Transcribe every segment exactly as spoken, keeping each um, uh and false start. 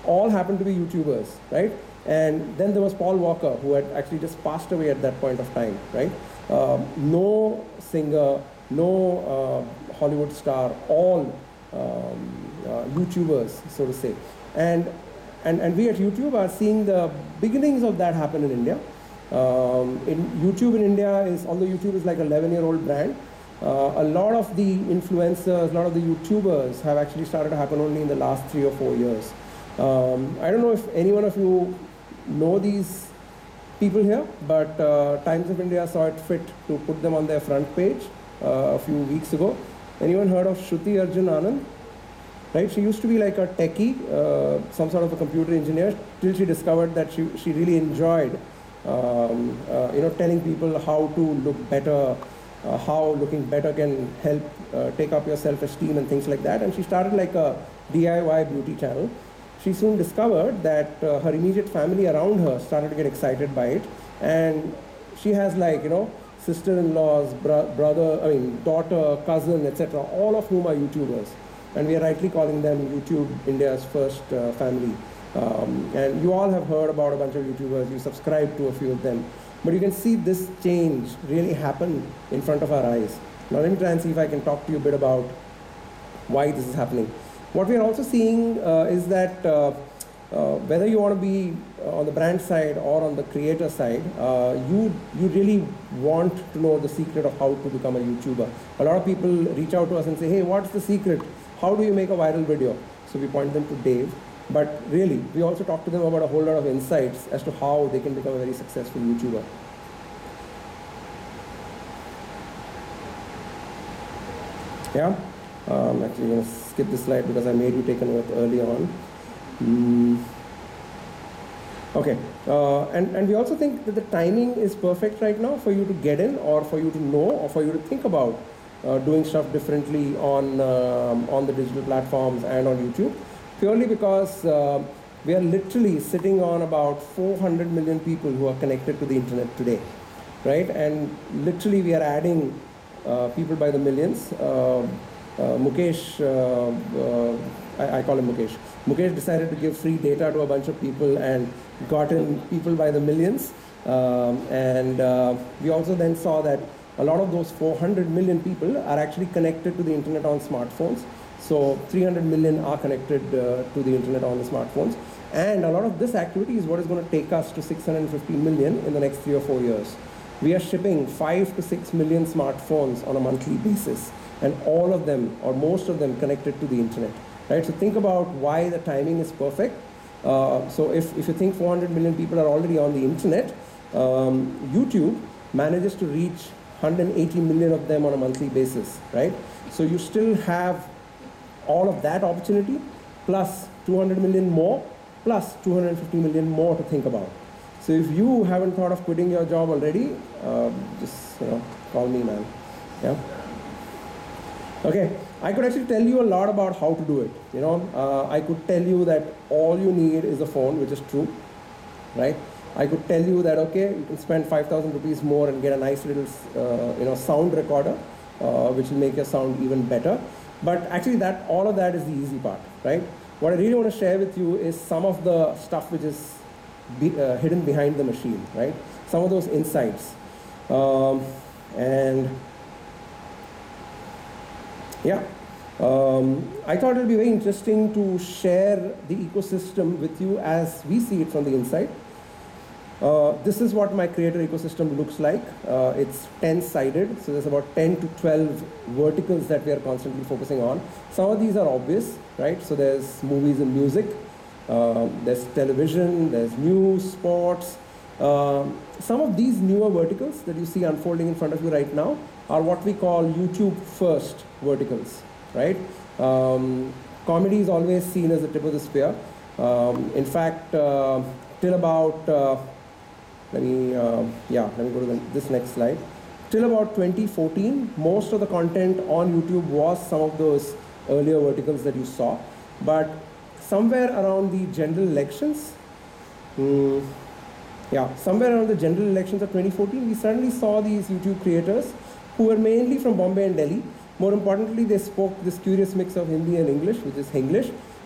all happened to be YouTubers, right? And then there was Paul Walker, who had actually just passed away at that point of time, right? Um, no singer, no uh, Hollywood star, all um, uh, YouTubers, so to say. And, and, and we at YouTube are seeing the beginnings of that happen in India. Um, in YouTube in India is, although YouTube is like an eleven year old brand, uh, a lot of the influencers, a lot of the YouTubers have actually started to happen only in the last three or four years. Um, I don't know if any one of you know these people here, but uh, Times of India saw it fit to put them on their front page uh, a few weeks ago. Anyone heard of Shruti Arjun Anand? Right, she used to be like a techie, uh, some sort of a computer engineer, till she discovered that she, she really enjoyed um, uh, you know, telling people how to look better, uh, how looking better can help uh, take up your self-esteem and things like that. And she started like a D I Y beauty channel. She soon discovered that uh, her immediate family around her started to get excited by it, and she has like, you know, sister-in-laws, bro brother, I mean, daughter, cousin, et cetera, all of whom are YouTubers. And we are rightly calling them YouTube India's first uh, family. Um, and you all have heard about a bunch of YouTubers, you subscribe to a few of them. But you can see this change really happen in front of our eyes. Now let me try and see if I can talk to you a bit about why this is happening. What we are also seeing uh, is that uh, uh, whether you want to be on the brand side or on the creator side, uh, you, you really want to know the secret of how to become a YouTuber. A lot of people reach out to us and say, hey, what's the secret? How do you make a viral video? So we point them to Dave. But really, we also talk to them about a whole lot of insights as to how they can become a very successful YouTuber. Yeah? Um, actually, I'm going to skip this slide because I made you take a note early on. Mm. Okay, uh, and, and we also think that the timing is perfect right now for you to get in, or for you to know, or for you to think about uh, doing stuff differently on, um, on the digital platforms and on YouTube. Purely because uh, we are literally sitting on about four hundred million people who are connected to the internet today, right? And literally we are adding uh, people by the millions. Uh, uh, Mukesh, uh, uh, I, I call him Mukesh. Mukesh decided to give free data to a bunch of people and got in people by the millions. Um, and uh, we also then saw that a lot of those four hundred million people are actually connected to the internet on smartphones. So three hundred million are connected uh, to the internet on the smartphones. And a lot of this activity is what is going to take us to six hundred fifty million in the next three or four years. We are shipping five to six million smartphones on a monthly basis, and all of them, or most of them, connected to the internet. Right? So think about why the timing is perfect. Uh, so if, if you think four hundred million people are already on the internet, um, YouTube manages to reach one hundred eighty million of them on a monthly basis, right? So you still have all of that opportunity, plus two hundred million more, plus two hundred fifty million more to think about. So if you haven't thought of quitting your job already, uh, just, you know, call me, man. Yeah. Okay, I could actually tell you a lot about how to do it. You know, uh, I could tell you that all you need is a phone, which is true, right? I could tell you that, okay, you can spend five thousand rupees more and get a nice little, uh, you know, sound recorder, uh, which will make your sound even better. But actually, that all of that is the easy part, right? What I really want to share with you is some of the stuff which is be, uh, hidden behind the machine, right? Some of those insights. Um, and yeah, um, I thought it would be very interesting to share the ecosystem with you as we see it from the inside. Uh, this is what my creator ecosystem looks like. Uh, it's ten-sided, so there's about ten to twelve verticals that we are constantly focusing on. Some of these are obvious, right? So there's movies and music, uh, there's television, there's news, sports. Um, some of these newer verticals that you see unfolding in front of you right now are what we call YouTube first verticals, right? Um, comedy is always seen as the tip of the spear. Um, in fact, uh, till about uh, Let me, uh, yeah, let me go to the, this next slide. Till about twenty fourteen, most of the content on YouTube was some of those earlier verticals that you saw. But somewhere around the general elections, um, yeah, somewhere around the general elections of twenty fourteen, we suddenly saw these YouTube creators who were mainly from Bombay and Delhi. More importantly, they spoke this curious mix of Hindi and English, which is Hinglish.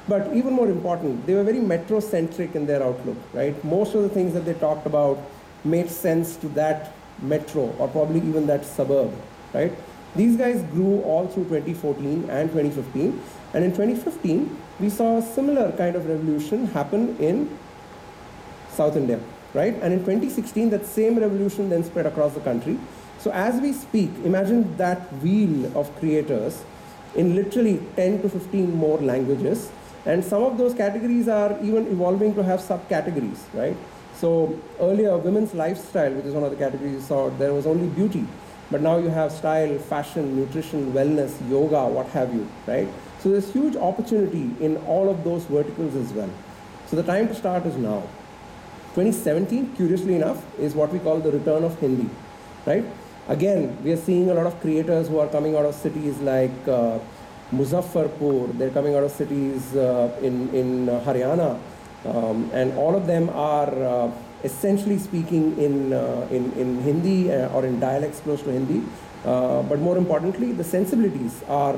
But even more important, they were very metro-centric in their outlook, right? Most of the things that they talked about made sense to that metro or probably even that suburb, right? These guys grew all through twenty fourteen and twenty fifteen. And in twenty fifteen, we saw a similar kind of revolution happen in South India, right? And in twenty sixteen, that same revolution then spread across the country. So as we speak, imagine that wheel of creators in literally ten to fifteen more languages. And some of those categories are even evolving to have subcategories, right? So earlier, women's lifestyle, which is one of the categories you saw, there was only beauty. But now you have style, fashion, nutrition, wellness, yoga, what have you, right? So there's huge opportunity in all of those verticals as well. So the time to start is now. twenty seventeen, curiously enough, is what we call the return of Hindi, right? Again, we are seeing a lot of creators who are coming out of cities like uh, Muzaffarpur, they're coming out of cities uh, in, in uh, Haryana, um, and all of them are uh, essentially speaking in, uh, in, in Hindi uh, or in dialects close to Hindi. Uh, but more importantly, the sensibilities are,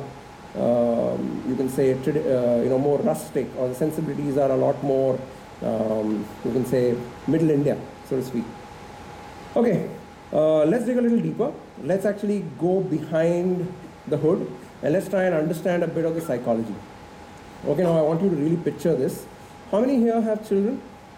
um, you can say, uh, you know, more rustic, or the sensibilities are a lot more, um, you can say, middle India, so to speak. Okay, uh, let's dig a little deeper. Let's actually go behind the hood and let's try and understand a bit of the psychology. Okay, now I want you to really picture this. How many here have children?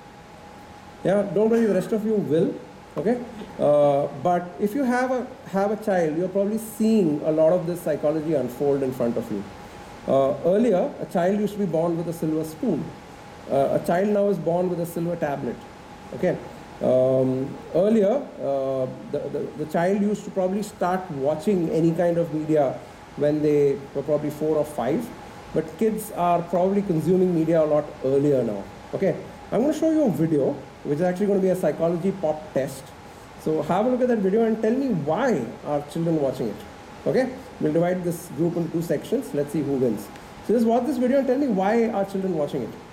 Yeah, don't worry, the rest of you will, okay? Uh, but if you have a, have a child, you're probably seeing a lot of this psychology unfold in front of you. Uh, earlier, a child used to be born with a silver spoon. Uh, a child now is born with a silver tablet, okay? Um, earlier, uh, the, the, the child used to probably start watching any kind of media when they were probably four or five, but kids are probably consuming media a lot earlier now, okay? I'm going to show you a video, which is actually going to be a psychology pop test. So have a look at that video and tell me why are children watching it, okay? We'll divide this group into two sections. Let's see who wins. So just watch this video and tell me why are children watching it.